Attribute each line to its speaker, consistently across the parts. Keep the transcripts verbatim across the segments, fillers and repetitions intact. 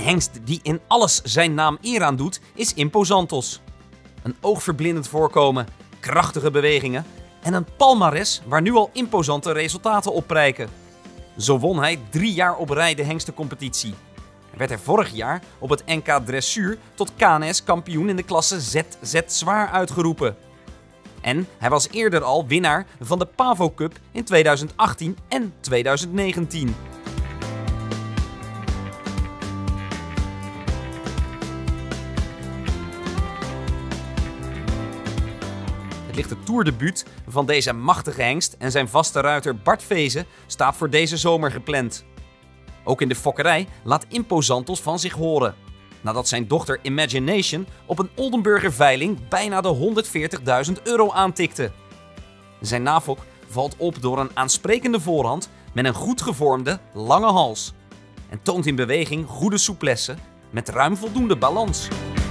Speaker 1: hengst die in alles zijn naam eer aan doet, is Imposantos. Een oogverblindend voorkomen, krachtige bewegingen en een palmares waar nu al imposante resultaten op prijken. Zo won hij drie jaar op rij de hengstencompetitie. Hij werd er vorig jaar op het N K Dressuur tot K N S kampioen in de klasse Z Z zwaar uitgeroepen. En hij was eerder al winnaar van de Pavo Cup in tweeduizend achttien en tweeduizend negentien. Het lichte toerdebuut van deze machtige hengst en zijn vaste ruiter Bart Vezen staat voor deze zomer gepland. Ook in de fokkerij laat Imposantos van zich horen, nadat zijn dochter Imagination op een Oldenburger veiling bijna de honderdveertigduizend euro aantikte. Zijn nafok valt op door een aansprekende voorhand met een goed gevormde, lange hals en toont in beweging goede souplesse met ruim voldoende balans.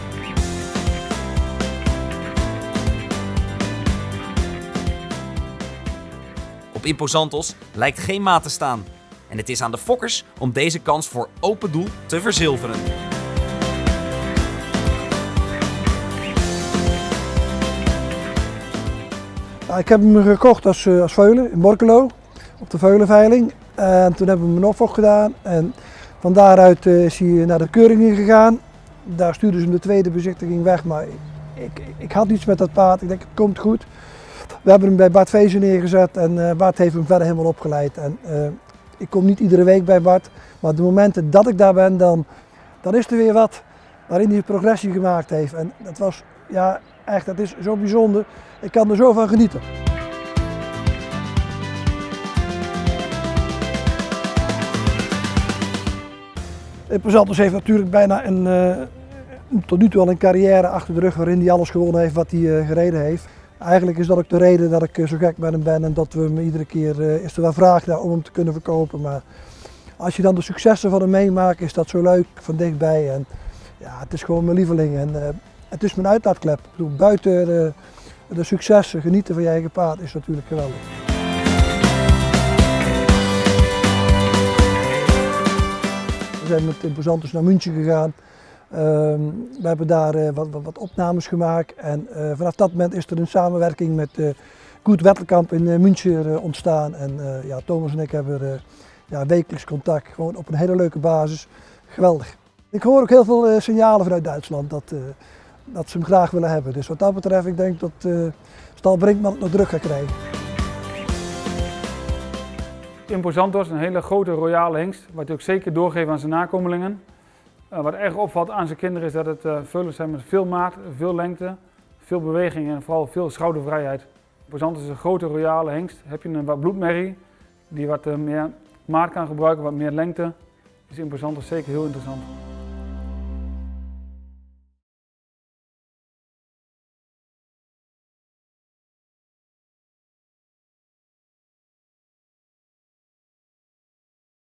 Speaker 1: Op Imposantos lijkt geen maat te staan en het is aan de fokkers om deze kans voor open doel te verzilveren.
Speaker 2: Ja, ik heb hem gekocht als, als veulen in Borculo op de veulenveiling en toen hebben we hem een opfok gedaan en van daaruit is hij naar de keuring gegaan. Daar stuurden ze hem de tweede bezichtiging weg, maar ik, ik, ik had iets met dat paard. Ik denk het komt goed. We hebben hem bij Bart Vezen neergezet en uh, Bart heeft hem verder helemaal opgeleid. En, uh, ik kom niet iedere week bij Bart, maar de momenten dat ik daar ben, dan, dan is er weer wat waarin hij progressie gemaakt heeft. En dat was, ja, echt, dat is zo bijzonder. Ik kan er zo van genieten. Imposantos heeft natuurlijk bijna een, uh, tot nu toe al een carrière achter de rug waarin hij alles gewonnen heeft wat hij uh, gereden heeft. Eigenlijk is dat ook de reden dat ik zo gek met hem ben en dat we hem iedere keer, uh, is er wel vraag naar om hem te kunnen verkopen. Maar als je dan de successen van hem meemaakt, is dat zo leuk van dichtbij. En ja, het is gewoon mijn lieveling en uh, het is mijn uitlaatklep. Ik bedoel, buiten de, de successen, genieten van je eigen paard is natuurlijk geweldig. We zijn met Imposantos naar München gegaan. Uh, we hebben daar uh, wat, wat, wat opnames gemaakt en uh, vanaf dat moment is er een samenwerking met uh, Koert Wettelkamp in uh, München uh, ontstaan. En uh, ja, Thomas en ik hebben uh, ja, wekelijks contact, gewoon op een hele leuke basis. Geweldig. Ik hoor ook heel veel uh, signalen vanuit Duitsland dat, uh, dat ze hem graag willen hebben. Dus wat dat betreft, ik denk dat uh, Stal Brinkman het nog druk gaat krijgen.
Speaker 3: Imposantos, een hele grote royale hengst, wat hij ook zeker doorgeeft aan zijn nakomelingen. Uh, wat erg opvalt aan zijn kinderen is dat het uh, veulens zijn met veel maat, veel lengte, veel beweging en vooral veel schoudervrijheid. Imposantos is een grote royale hengst. Heb je een wat bloedmerrie die wat uh, meer maat kan gebruiken, wat meer lengte, is Imposantos zeker heel interessant.